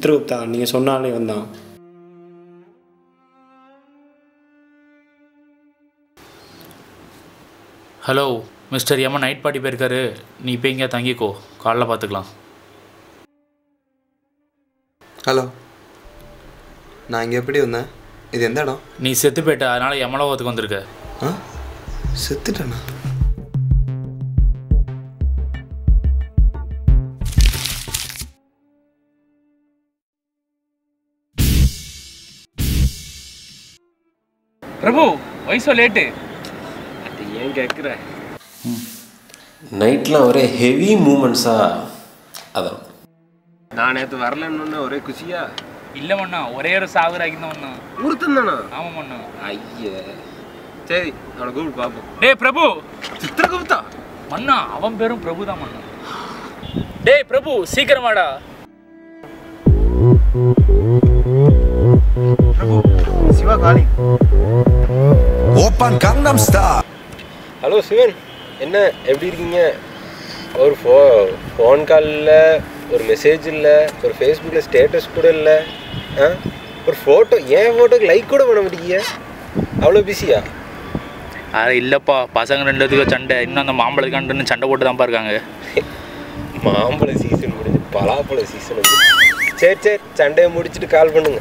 சித்ரகுப்தா, நீங்கள் சொன்னாலே வந்தான். ஹலோ மிஸ்டர் எம்மா, நைட் பார்ட்டி போயிருக்காரு. நீ இப்போ இங்கே தங்கிக்கோ, காலைல பார்த்துக்கலாம். ஹலோ, நான் இங்கே எப்படி வந்தேன்? இது எந்த இடம்? நீ செத்து போயிட்ட, அதனால் எமலோகத்துக்கு வந்திருக்க. ஆ, செத்துட்டேண்ணா? பிரபு, வயசோ லேட்டு. அது ஏன் கேட்குற? நைட்லாம் ஒரே ஹெவி மூமெண்ட்ஸா, அதான். நான் நேற்று வரலன்னு ஒரே குஷியா? இல்லை மண்ணா, ஒரே ஒரு சாகுராக்கி தான் மண்ணா. ஒருத்தன் தானா? ஆமாம் மண்ணா. ஐய, சரி, அவனை கூப்பிட்டு பார்ப்போம். டேய் பிரபு. சித்திரகுப்தா மண்ணா, அவன் பேரும் பிரபு தான் மண்ணா. டேய் பிரபு, சீக்கிரமாடா. பிரபு, சிவா காலி. Open Gangnam star. Hello Shivan, என்ன எப்படி இருக்கீங்க? ஒரு ஃபோன் கால் இல்லை, ஒரு மெசேஜ் இல்லை, ஒரு ஃபேஸ்புக்கில் ஸ்டேட்டஸ் கூட இல்லை. ஆ, ஒரு ஃபோட்டோ, என் ஃபோட்டோக்கு லைக் கூட பண்ண மாட்டேங்கிய. அவ்வளோ பிஸியா? அது இல்லைப்பா, பசங்க ரெண்டுத்துக்கும் சண்டை. இன்னும் அந்த மாம்பழத்துக்காண்டுன்னு சண்டை போட்டு தான்ப்பா இருக்காங்க. மாம்பழ சீசன் முடிஞ்சு பலாப்பழ சீசன் வந்து. சரி சரி, சண்டையை முடிச்சுட்டு கால் பண்ணுங்க.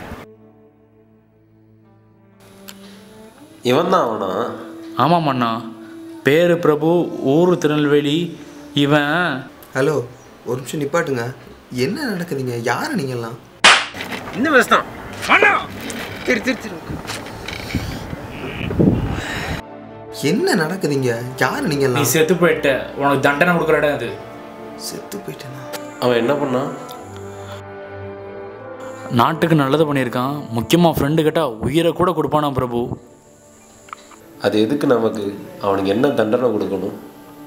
இவன் தான் அவனா? ஆமாம் அண்ணா, பேர் பிரபு, ஊர் திருநெல்வேலி. இவன். ஹலோ, ஒரு நிமிஷம் நிப்பாட்டுங்க. என்ன நடக்குதுங்க? யார் நீங்கள்லாம்? இந்த வயசு தான் அண்ணா. சரி சரி சரி, என்ன நடக்குதுங்க? யார் நீ நீங்கள்லாம்? செத்து போயிட்ட, உனக்கு தண்டனை கொடுக்குற இடம் அது. செத்து போயிட்டேனா? அவன் என்ன பண்ணான்? நாட்டுக்கு நல்லது பண்ணியிருக்கான். முக்கியமாக ஃப்ரெண்டு கேட்டால் உயிரை கூட கொடுப்பானா பிரபு. அது எதுக்கு நமக்கு? அவனுக்கு என்ன தண்டனை கொடுக்கணும்?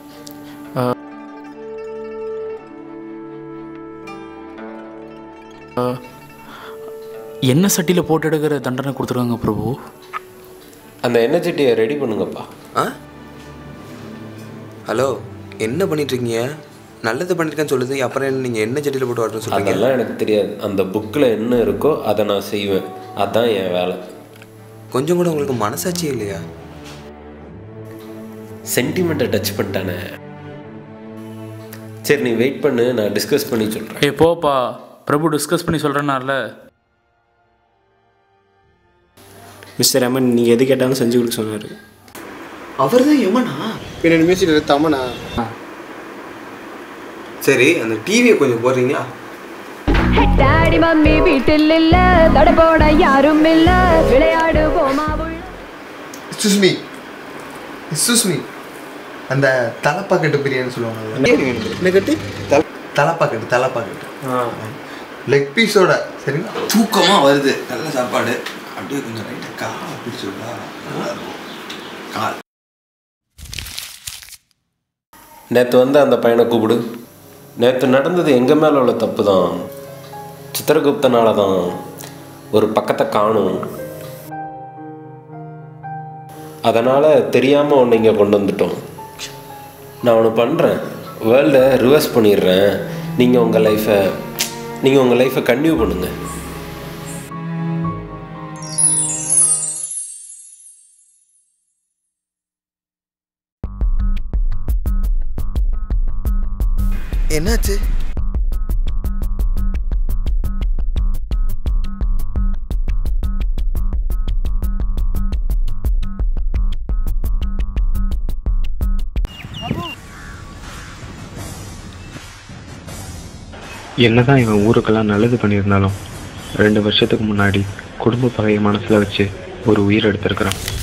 என்ன சட்டியில் போட்டு எடுக்கிற தண்டனை கொடுத்துருக்காங்க பிரபு. அந்த எண்ணெய் சட்டியை ரெடி பண்ணுங்கப்பா. ஆ, ஹலோ, என்ன பண்ணிட்டுருக்கீங்க? நல்லது பண்ணியிருக்கேன்னு சொல்லுது, அப்புறம் என்ன நீங்கள் என்ன செடியில் போட்டு வாட்டர் சொல்லுங்கள்? அதெல்லாம் எனக்கு தெரியாது. அந்த புக்கில் என்ன இருக்கோ அதை நான் செய்வேன். அதுதான் என் வேலை. கொஞ்சம் கூட உங்களுக்கு மனசாட்சியே இல்லையா? சென்டிமெண்ட்டை டச் பண்ணிட்டானே. சரி, நீ வெயிட் பண்ணு, நான் டிஸ்கஸ் பண்ணி சொல்கிறேன். ஏ போப்பா, பிரபு டிஸ்கஸ் பண்ணி சொல்கிறேன்னார்ல. மிஸ்டர் எமன், நீங்கள் எது கேட்டாலும் செஞ்சு கொடுக்க சொன்னார். அவர் தான் எமனா? பின்னாடி மியூசிக் தமனா? சரி, அந்த டிவியை கொஞ்சம் போடுறீங்களா? டாடி மம்மி வீட்டில் இல்ல, தடை போட யாரும் இல்ல, விளையாடு போமா. சுஸ்மி, அந்த தலப்பாக்கட்டு பிரியாணி சொல்லுவாங்க. என்ன கட்டு? தலப்பாக்கட்டு லெக் பீஸோட. சரிங்களா? தூக்கமாக வருது, நல்ல சாப்பாடு. அப்படியே கொஞ்சம் ரைட்டாக காலை பிடிச்சி விடா, நல்லா இருக்கும். கால். நேற்று வந்து அந்த பையனை கூப்பிடு. நேற்று நடந்தது எங்கள் மேலே உள்ள தப்பு தான். சித்திரகுப்தனால தான் ஒரு பக்கத்தை காணும். அதனால் தெரியாமல் ஒன்று இங்கே கொண்டு வந்துட்டோம். நான் ஒன்று பண்ணுறேன், வேர்ல்டை ரிவர்ஸ் பண்ணிடுறேன். நீங்கள் உங்கள் லைஃப்பை கன்டினியூ பண்ணுங்கள். என்னாச்சு? என்னதான் இவன் ஊருக்கெல்லாம் நல்லது பண்ணியிருந்தாலும் 2 வருஷத்துக்கு முன்னாடி குடும்ப பகையை மனசில் வச்சு ஒரு உயிர் எடுத்திருக்கிறான்.